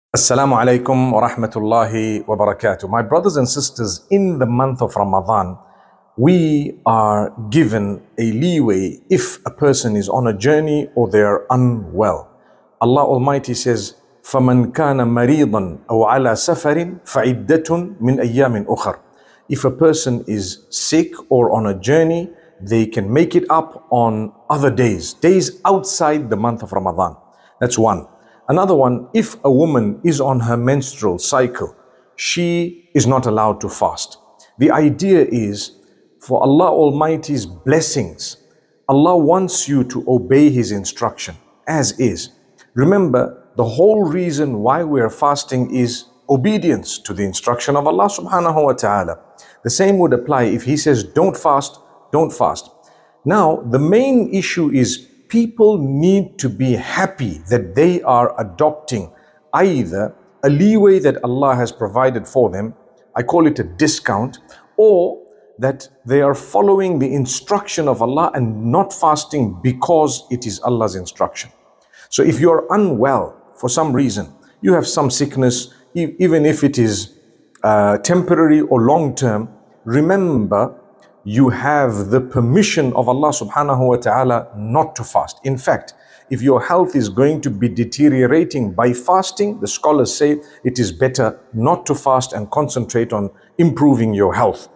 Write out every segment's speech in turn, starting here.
Assalamu alaikum wa rahmatullahi wa barakatuh. My brothers and sisters, in the month of Ramadan, we are given a leeway if a person is on a journey or they are unwell. Allah Almighty says, فَمَنْ كَانَ مَرِيضًا أَوْ عَلَى سَفَرٍ فَعِدَّةٌ مِنْ أَيَّامٍ أُخَرٍ. If a person is sick or on a journey, they can make it up on other days outside the month of Ramadan. That's one. Another one, if a woman is on her menstrual cycle, she is not allowed to fast. The idea is for Allah Almighty's blessings. Allah wants you to obey His instruction as is. Remember, the whole reason why we are fasting is obedience to the instruction of Allah subhanahu wa ta'ala. The same would apply if He says, don't fast, don't fast. Now, the main issue is people need to be happy that they are adopting either a leeway that Allah has provided for them, I call it a discount, or that they are following the instruction of Allah and not fasting because it is Allah's instruction. So if you're unwell for some reason, you have some sickness, even if it is temporary or long term, remember you have the permission of Allah subhanahu wa ta'ala not to fast. In fact, if your health is going to be deteriorating by fasting, the scholars say it is better not to fast and concentrate on improving your health.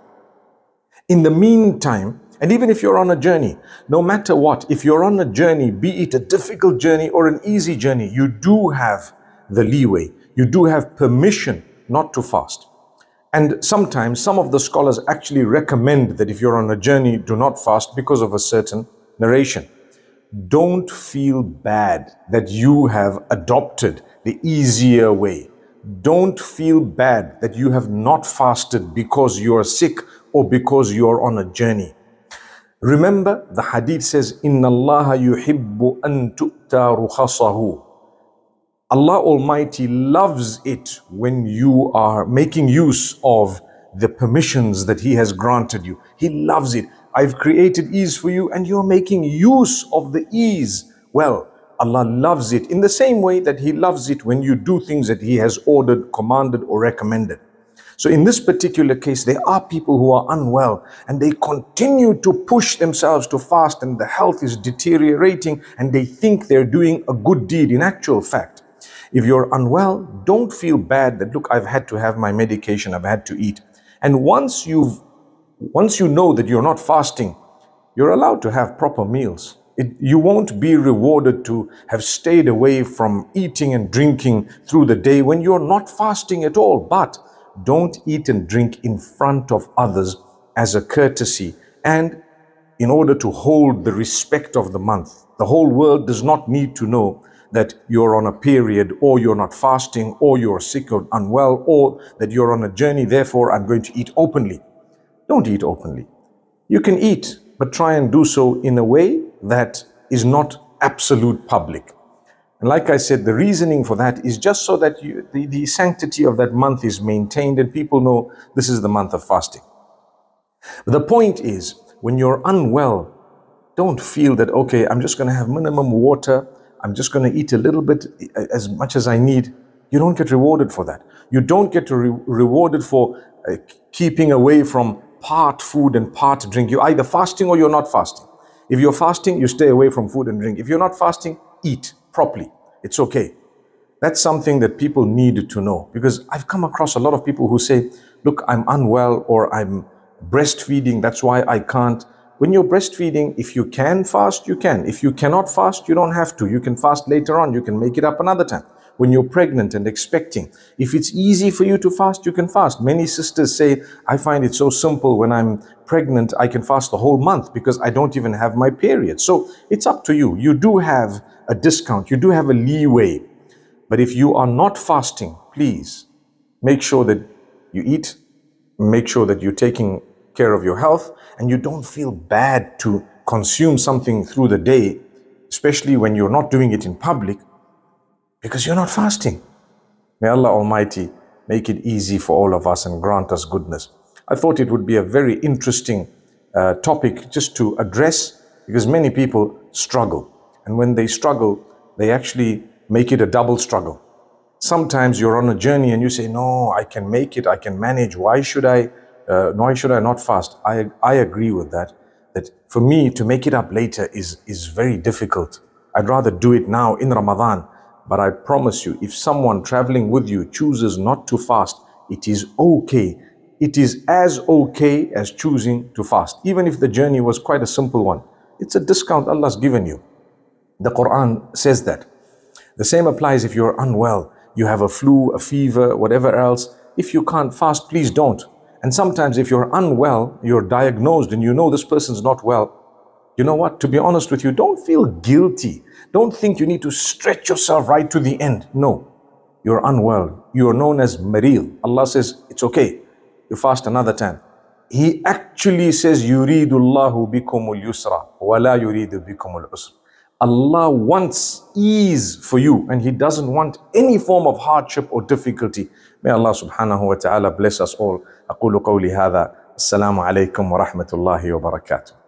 In the meantime, and even if you're on a journey, no matter what, if you're on a journey, be it a difficult journey or an easy journey, you do have the leeway. You do have permission not to fast. And sometimes some of the scholars actually recommend that if you're on a journey, do not fast because of a certain narration. Don't feel bad that you have adopted the easier way. Don't feel bad that you have not fasted because you are sick or because you are on a journey. Remember, the hadith says, Inna Allah yuhibbu an tu'ta rukhasahu. Allah Almighty loves it when you are making use of the permissions that He has granted you. He loves it. I've created ease for you and you're making use of the ease. Well, Allah loves it in the same way that He loves it when you do things that He has ordered, commanded or recommended. So in this particular case, there are people who are unwell and they continue to push themselves to fast and the health is deteriorating and they think they're doing a good deed. In actual fact, if you're unwell, don't feel bad that, look, I've had to have my medication, I've had to eat. And once you know that you're not fasting, you're allowed to have proper meals. You won't be rewarded to have stayed away from eating and drinking through the day when you're not fasting at all. But don't eat and drink in front of others as a courtesy and in order to hold the respect of the month. The whole world does not need to know that you're on a period or you're not fasting or you're sick or unwell or that you're on a journey, therefore I'm going to eat openly. Don't eat openly. You can eat, but try and do so in a way that is not absolute public. And like I said, the reasoning for that is just so that the sanctity of that month is maintained and people know this is the month of fasting. The point is, when you're unwell, don't feel that, okay, I'm just going to have minimum water, I'm just going to eat a little bit, as much as I need. You don't get rewarded for that. You don't get rewarded for keeping away from part food and part drink. You're either fasting or you're not fasting. If you're fasting, you stay away from food and drink. If you're not fasting, eat properly. It's okay. That's something that people need to know, because I've come across a lot of people who say, look, I'm unwell or I'm breastfeeding, that's why I can't. When you're breastfeeding, if you can fast, you can. If you cannot fast, you don't have to. You can fast later on. You can make it up another time. When you're pregnant and expecting, if it's easy for you to fast, you can fast. Many sisters say, I find it so simple when I'm pregnant, I can fast the whole month because I don't even have my period. So it's up to you. You do have a discount. You do have a leeway. But if you are not fasting, please make sure that you eat, make sure that you're taking care of your health, and you don't feel bad to consume something through the day, especially when you're not doing it in public, because you're not fasting. May Allah Almighty make it easy for all of us and grant us goodness. I thought it would be a very interesting topic just to address, because many people struggle. And when they struggle, they actually make it a double struggle. Sometimes you're on a journey and you say, no, I can make it, I can manage. Why should I not fast? I agree with that. That for me to make it up later is very difficult. I'd rather do it now in Ramadan. But I promise you, if someone traveling with you chooses not to fast, it is okay. It is as okay as choosing to fast. Even if the journey was quite a simple one. It's a discount Allah's given you. The Quran says that. The same applies if you're unwell. You have a flu, a fever, whatever else. If you can't fast, please don't. And sometimes if you're unwell, you're diagnosed and you know this person's not well, you know what? To be honest with you, don't feel guilty. Don't think you need to stretch yourself right to the end. No, you're unwell. You're known as maril. Allah says, it's okay. You fast another time. He actually says, يُرِيدُ اللَّهُ بِكُمُ الْيُسْرَ وَلَا يُرِيدُ بِكُمُ الْعُسْرَ. Allah wants ease for you and He doesn't want any form of hardship or difficulty. May Allah subhanahu wa ta'ala bless us all. أقول قولي هذا. السلام عليكم ورحمة الله وبركاته.